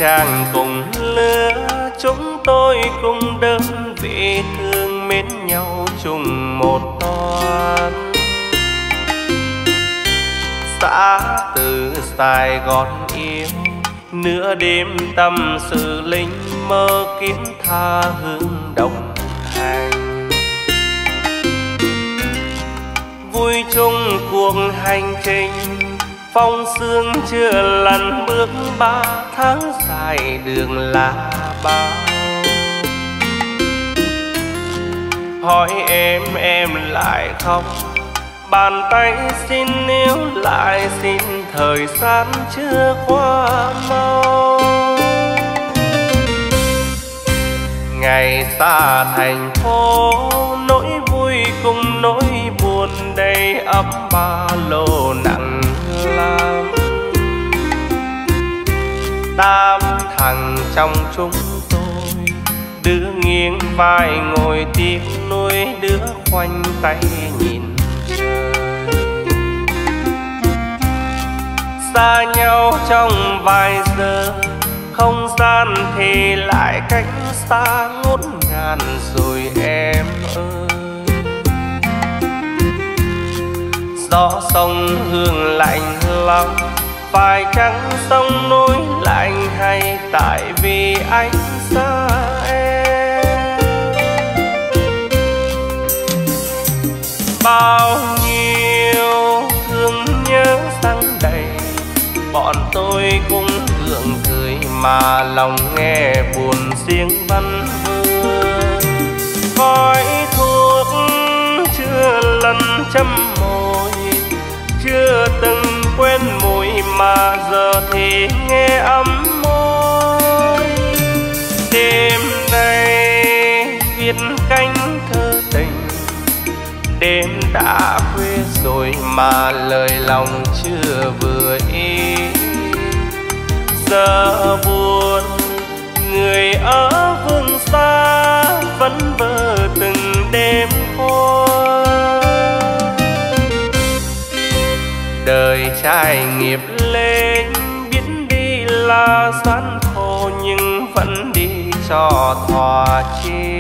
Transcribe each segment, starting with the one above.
chàng cùng lứa, chúng tôi cùng đơn vị thương mến nhau chung một toán. Xã từ Sài Gòn yêu, nửa đêm tâm sự linh mơ kiếm tha hương đồng hành. Vui chung cuộc hành trình, phong sương chưa lần bước 3 tháng dài đường là bao. Hỏi em lại khóc, bàn tay xin níu lại, xin thời gian chưa qua mau. Ngày xa thành phố, nỗi vui cùng nỗi buồn đầy ắp ba lô nặng lắm. 8 thằng trong chúng tôi, đứa nghiêng vai ngồi tiếc nuối, đứa khoanh tay nhìn trời. Xa nhau trong vài giờ, không gian thì lại cách xa ngút ngàn rồi em ơi. Gió sông hương lạnh lắm, phải chăng sông núi lạnh, hay tại vì anh xa em? Bao nhiêu thương nhớ dâng đầy, bọn tôi cũng gượng cười mà lòng nghe buồn riêng vân vương. Khói thuốc chưa lần châm môi, chưa từng quên mùi mà giờ thì nghe ấm môi. Đêm nay viết cánh thơ tình, đêm đã khuya rồi mà lời lòng chưa vừa ý. Giờ buồn người ở phương xa, vẫn vơ từng đêm qua. Đời trai nghiệp lên, biết đi là gian khổ, nhưng vẫn đi cho thỏa chí.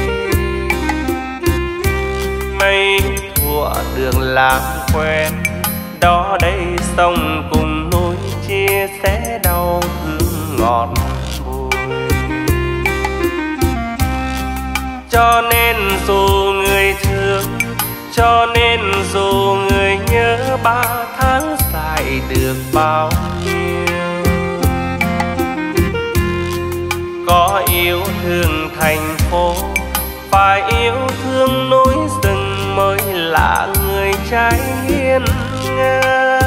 Mây thuở đường làm quen, đó đây sông cùng núi chia sẻ đau thương ngọt bùi. Cho nên dù người thương, cho nên dù người nhớ 3 tháng dài được bao nhiêu. Có yêu thương thành phố, phải yêu thương núi rừng mới là người trai hiên ngang.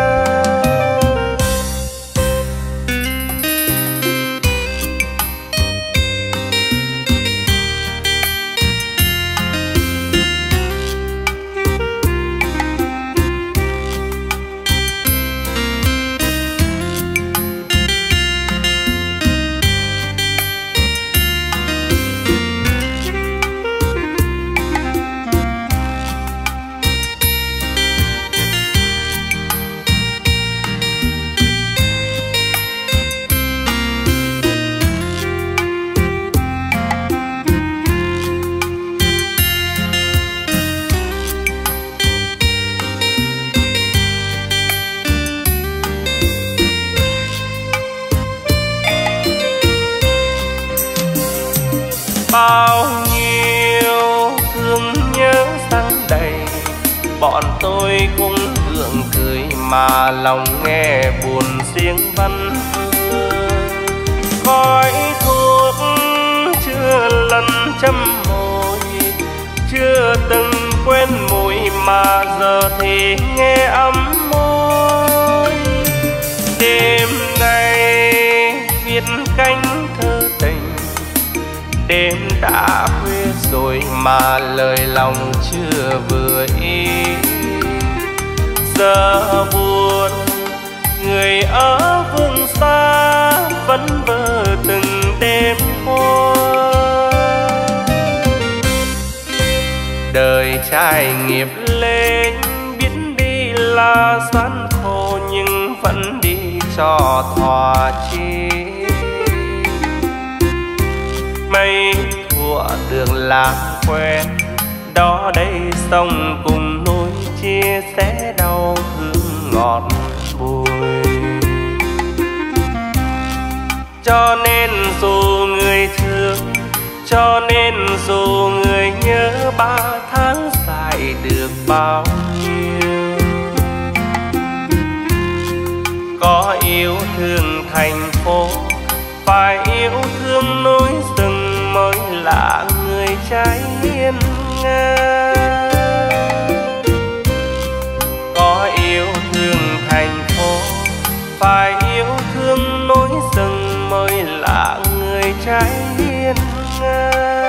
Bao nhiêu thương nhớ dâng đầy, bọn tôi cũng gượng cười mà lòng nghe buồn riêng vân vương. Khói thuốc chưa lần châm môi, chưa từng quên mùi mà giờ thì nghe ấm môi. Đêm nay viết cánh thơ tình, đêm đã khuya rồi mà lời lòng chưa vừa ý. Giờ buồn người ở phương xa, vẫn vơ từng đêm qua. Đời trai nghiệp lên, biết đi là gian khổ, nhưng vẫn đi cho thỏa chí. của đường làm quen. Đó đây sông cùng núi chia sẻ đau thương ngọt bùi. Cho nên dù người thương, cho nên dù người nhớ 3 tháng dài được bao nhiêu. Có yêu thương thành phố, phải yêu thương núi rừng mới là người trái hiên ngang. Có yêu thương thành phố, phải yêu thương núi rừng mới là người trái hiên ngang.